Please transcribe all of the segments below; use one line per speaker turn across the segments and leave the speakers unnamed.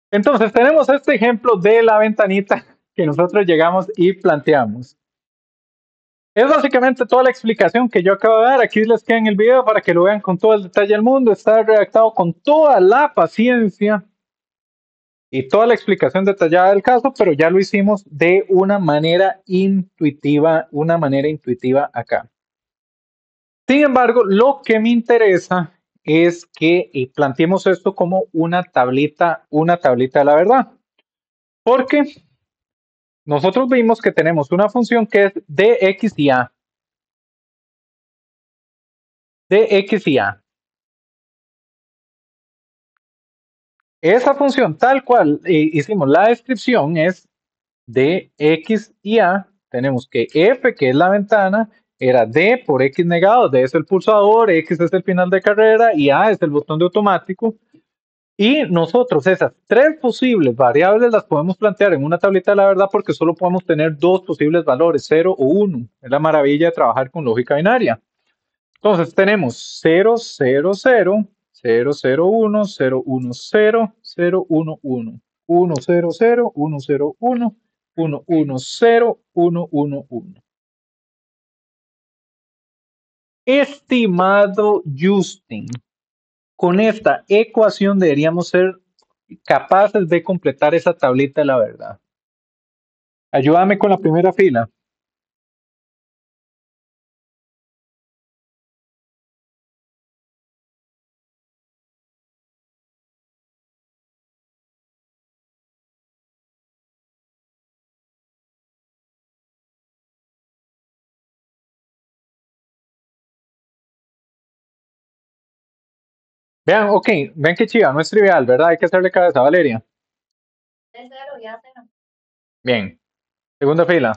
Entonces tenemos este ejemplo de la ventanita que nosotros llegamos y planteamos. Es básicamente toda la explicación que yo acabo de dar. Aquí les queda en el video para que lo vean con todo el detalle del mundo. Está redactado con toda la paciencia y toda la explicación detallada del caso, pero ya lo hicimos de una manera intuitiva acá. Sin embargo, lo que me interesa es que planteemos esto como una tablita de la verdad. Porque nosotros vimos que tenemos una función que es de x y a. De x y a. Esa función tal cual hicimos la descripción es de x y a. Tenemos que f, que es la ventana, era d por x negado, d es el pulsador, x es el final de carrera y a es el botón de automático. Y nosotros esas tres posibles variables las podemos plantear en una tablita de la verdad porque solo podemos tener dos posibles valores, 0 o 1. Es la maravilla de trabajar con lógica binaria. Entonces tenemos 0, 0, 0, 0, 0, 1, 0, 1, 0, 0, 1, 1, 1, 0, 0, 1, 0, 1, 1, 1, 0, 1, 1, 1. Estimado Justin, con esta ecuación deberíamos ser capaces de completar esa tablita de la verdad. Ayúdame con la primera fila. Vean, ok, ven que chiva, no es trivial, ¿verdad? Hay que hacerle cabeza, Valeria. Bien. Segunda fila.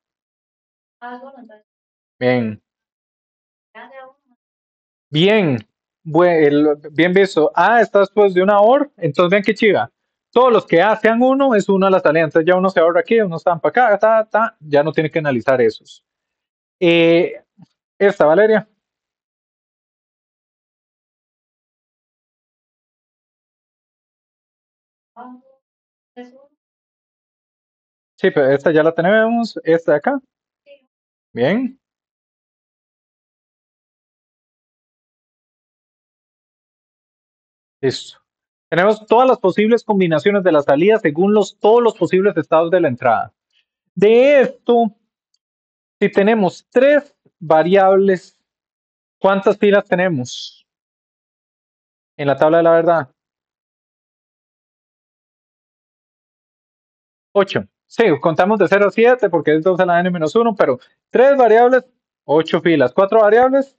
Bien. Bien. Bien visto. A está después de una OR, entonces vean que chiva. Todos los que A sean uno es uno a la salida. Entonces ya uno se ahorra aquí, uno está para acá, ya no tiene que analizar esos. Esta, Valeria. Sí, pero esta ya la tenemos. Esta de acá. Bien. Listo. Tenemos todas las posibles combinaciones de la salida según todos los posibles estados de la entrada. De esto, si tenemos tres variables, ¿cuántas filas tenemos en la tabla de la verdad? 8. Sí, contamos de 0 a 7 porque es 2 a la n-1, pero tres variables, 8 filas. Cuatro variables,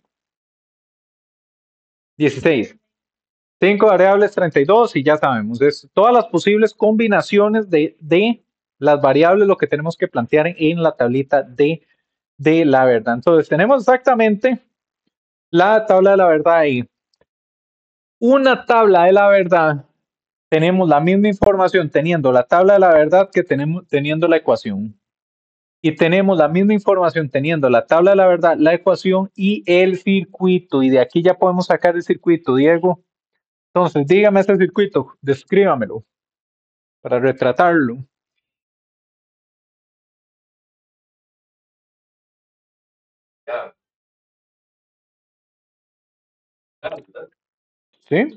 16. 5 variables, 32 y ya sabemos. Es todas las posibles combinaciones de las variables lo que tenemos que plantear en la tablita de la verdad. Entonces tenemos exactamente la tabla de la verdad ahí. Una tabla de la verdad, tenemos la misma información teniendo la tabla de la verdad que tenemos teniendo la ecuación. Y tenemos la misma información teniendo la tabla de la verdad, la ecuación y el circuito. Y de aquí ya podemos sacar el circuito, Diego. Entonces, dígame ese circuito, descríbamelo para retratarlo. ¿Sí?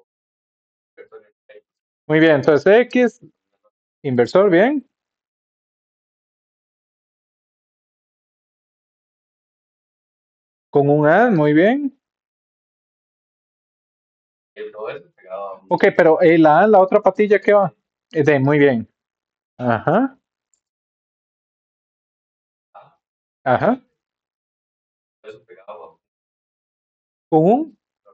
Muy bien, entonces X, inversor, bien. Con un A, muy bien. Ok, pero la A, la otra patilla, ¿qué va? Muy bien. Ajá, ajá. Con un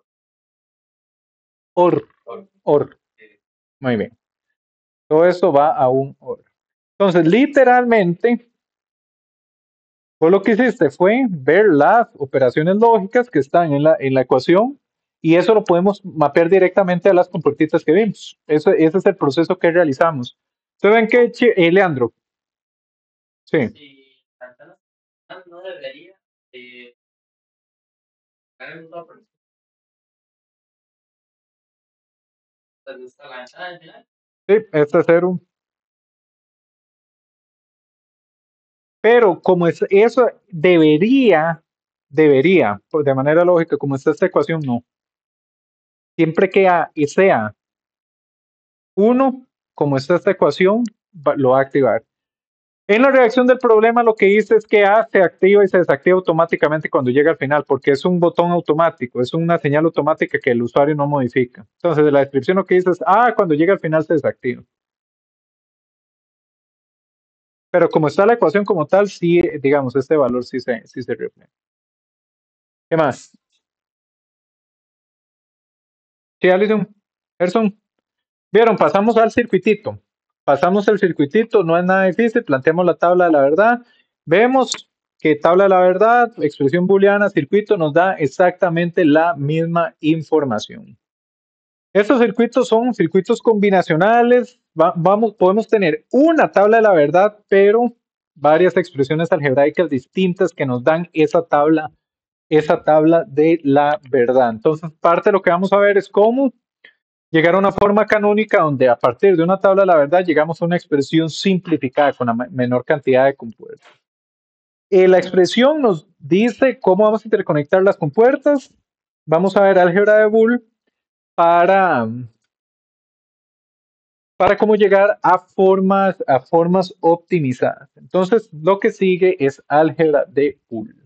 OR. OR. Muy bien. Todo eso va a un OR. Entonces, literalmente, vos lo que hiciste fue ver las operaciones lógicas que están en la ecuación y eso lo podemos mapear directamente a las compuertitas que vimos. Ese es el proceso que realizamos. ¿Ustedes ven que, Leandro? Sí. Sí, este es cero. Pero como es eso debería, pues, de manera lógica, como está esta ecuación, no. Siempre que A y sea uno, como está esta ecuación, lo va a activar. En la reacción del problema lo que hice es que A se activa y se desactiva automáticamente cuando llega al final, porque es un botón automático, es una señal automática que el usuario no modifica. Entonces, de la descripción lo que dice es, cuando llega al final se desactiva. Pero como está la ecuación como tal, sí, digamos, este valor sí se refleja. ¿Qué más? Sí, Alison, Gerson, vieron, pasamos al circuitito. Pasamos el circuitito, no es nada difícil, planteamos la tabla de la verdad. Vemos que tabla de la verdad, expresión booleana, circuito nos da exactamente la misma información. Estos circuitos son circuitos combinacionales. Podemos tener una tabla de la verdad, pero varias expresiones algebraicas distintas que nos dan esa tabla de la verdad. Entonces, parte de lo que vamos a ver es cómo llegar a una forma canónica donde a partir de una tabla de la verdad llegamos a una expresión simplificada con la menor cantidad de compuertas. La expresión nos dice cómo vamos a interconectar las compuertas. Vamos a ver álgebra de Boole para, para cómo llegar a formas optimizadas. Entonces, lo que sigue es álgebra de Boole.